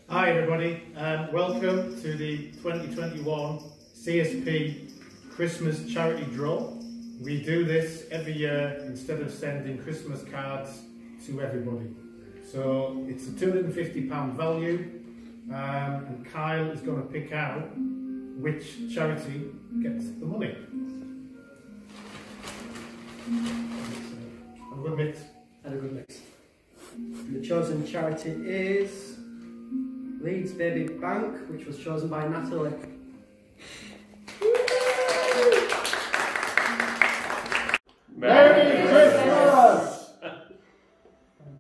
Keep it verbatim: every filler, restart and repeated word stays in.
Hi everybody, um, welcome to the twenty twenty-one C S P Christmas charity draw. We do this every year instead of sending Christmas cards to everybody. So it's a two hundred and fifty pound value, um, and Kyle is going to pick out which charity gets the money. Have a good mix. And a good mix. The chosen charity is Leeds Baby Bank, which was chosen by Natalie. Merry Christmas!